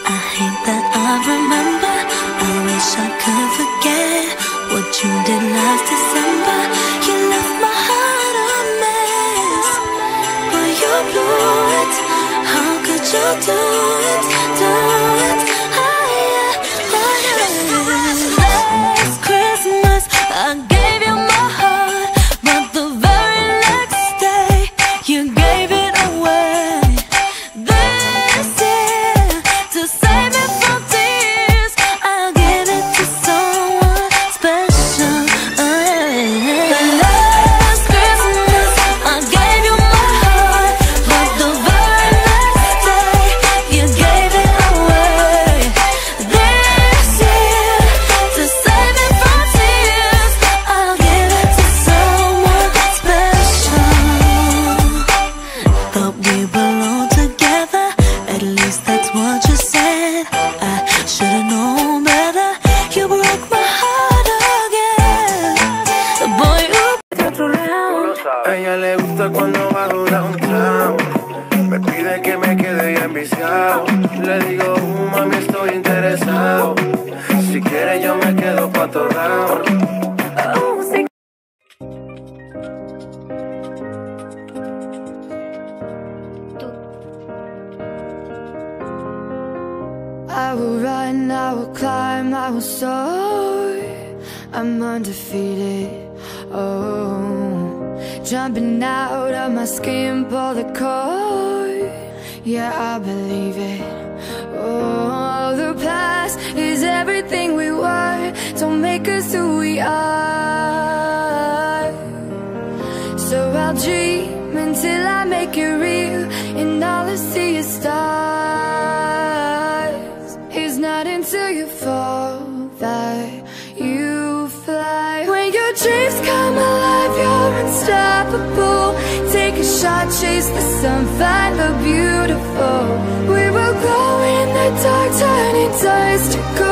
I hate that I remember. I wish I could forget what you did last December. You left my heart a mess, but you blew it. How could you do it, do it? Last Christmas I gave you my heart, but the very next day you gave it away. This year, to save me from tears, I'll give it to someone special. Last Christmas I gave you my heart, but the very next day you gave it away. This year, to save me from tears, I'll give it to someone special. Thought we belonged together, at least that's what you said. I should've known better. You broke my heart again. Boy, de otro round. A ella le gusta cuando bajo downtown. Me pide que me quede bien viciado. Le digo, mami, estoy interesado. Si quiere yo me quedo pa' todo round. I will run, I will climb, I will soar. I'm undefeated, oh. Jumping out of my skin, pull the cord. Yeah, I believe it. Oh, the past is everything we were. Don't make us who we are. So I'll dream until I make it real, and all I see is stars. It's not until you fall that you fly. When your dreams come alive, you're unstoppable. Take a shot, chase the sun, find the beautiful. We will glow in the dark, turning dust to gold.